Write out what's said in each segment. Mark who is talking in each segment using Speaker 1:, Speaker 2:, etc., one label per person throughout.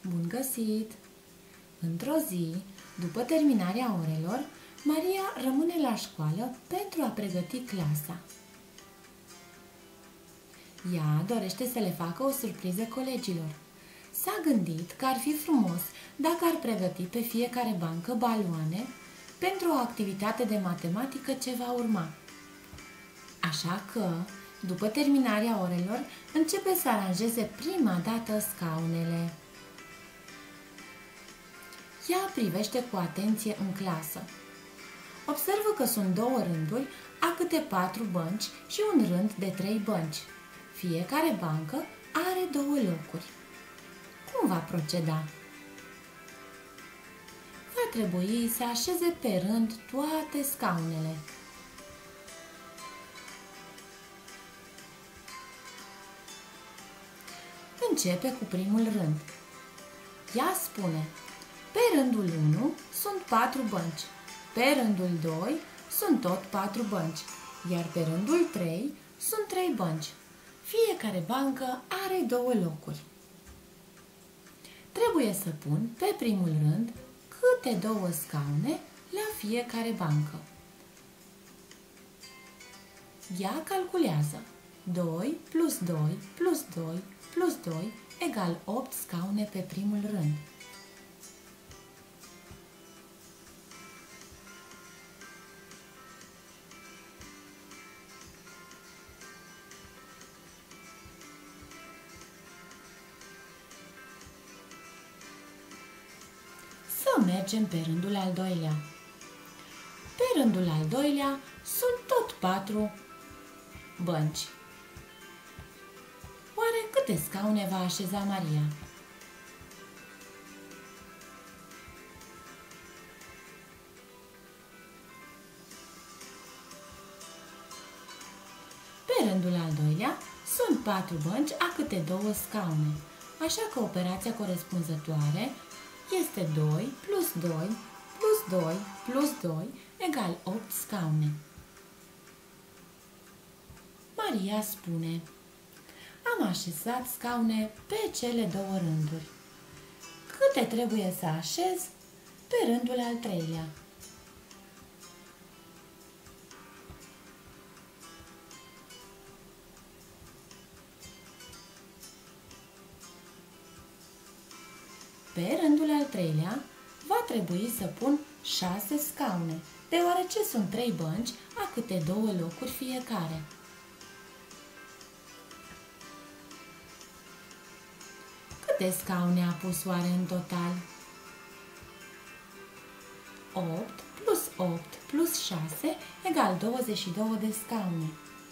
Speaker 1: Bun găsit! Într-o zi, după terminarea orelor, Maria rămâne la școală pentru a pregăti clasa. Ea dorește să le facă o surpriză colegilor. S-a gândit că ar fi frumos dacă ar pregăti pe fiecare bancă baloane pentru o activitate de matematică ce va urma. Așa că, după terminarea orelor, începe să aranjeze prima dată scaunele. Ea privește cu atenție în clasă. Observă că sunt 2 rânduri a câte 4 bănci și un rând de 3 bănci. Fiecare bancă are 2 locuri. Cum va proceda? Va trebui să așeze pe rând toate scaunele. Începe cu primul rând. Ea spune: pe rândul 1 sunt 4 bănci, pe rândul 2 sunt tot 4 bănci, iar pe rândul 3 sunt 3 bănci. Fiecare bancă are 2 locuri. Trebuie să pun pe primul rând câte 2 scaune la fiecare bancă. Ea calculează 2 plus 2 plus 2 plus 2 egal 8 scaune pe primul rând. Să mergem pe rândul al doilea. Pe rândul al doilea sunt tot 4 bănci. Oare câte scaune va așeza Maria? Pe rândul al doilea sunt 4 bănci a câte 2 scaune, așa că operația corespunzătoare este 2 plus 2 plus 2 plus 2 egal 8 scaune. Maria spune: am așezat scaune pe cele 2 rânduri. Câte trebuie să așez pe rândul al treilea? Pe rândul al treilea va trebui să pun 6 scaune, deoarece sunt 3 bănci a câte 2 locuri fiecare. Câte scaune a pus oare în total? 8 plus 8 plus 6 egal 22 de scaune.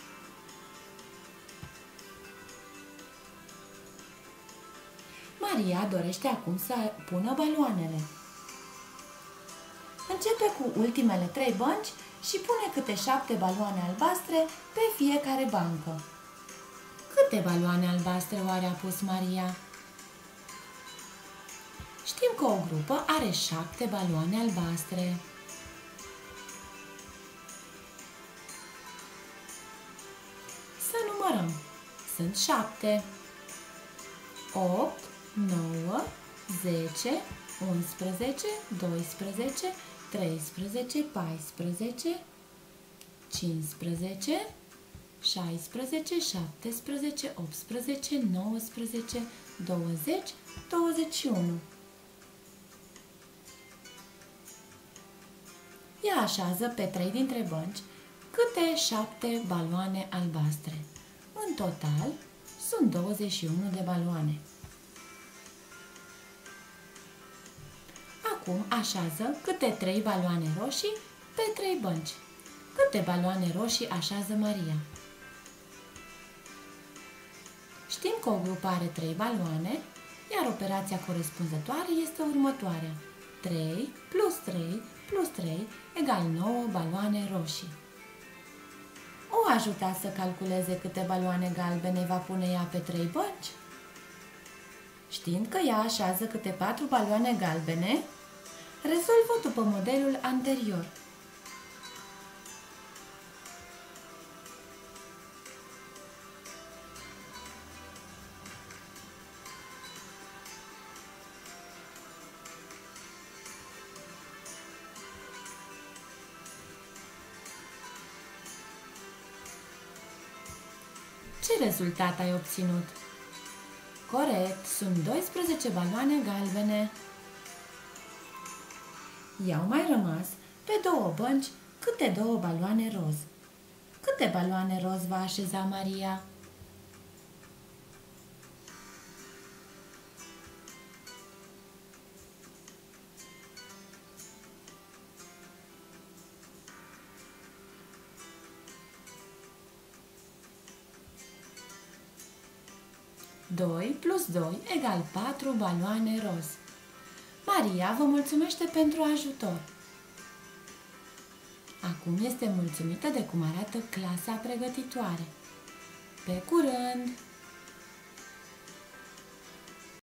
Speaker 1: Maria dorește acum să pună baloanele. Începe cu ultimele 3 bănci și pune câte 7 baloane albastre pe fiecare bancă. Câte baloane albastre oare a pus Maria? Știm că o grupă are 7 baloane albastre. Să numărăm. Sunt 7. 8, 9, 10, 11, 12, 13, 14, 15, 16, 17, 18, 19, 20, 21. Ea așează pe 3 dintre bănci câte 7 baloane albastre. În total sunt 21 de baloane. Acum așează câte 3 baloane roșii pe 3 bănci. Câte baloane roșii așează Maria? Știm că o grupă are 3 baloane, iar operația corespunzătoare este următoarea. 3 plus 3 plus 3 egal 9 baloane roșii. O ajuta să calculeze câte baloane galbene va pune ea pe 3 bănci? Știind că ea așează câte 4 baloane galbene, rezolvă după modelul anterior. Ce rezultat ai obținut? Corect, sunt 12 baloane galbene. I-au mai rămas pe 2 bănci câte 2 baloane roz. Câte baloane roz va așeza Maria? Doi plus 2 egal 4 baloane roz. Maria vă mulțumește pentru ajutor. Acum este mulțumită de cum arată clasa pregătitoare. Pe curând!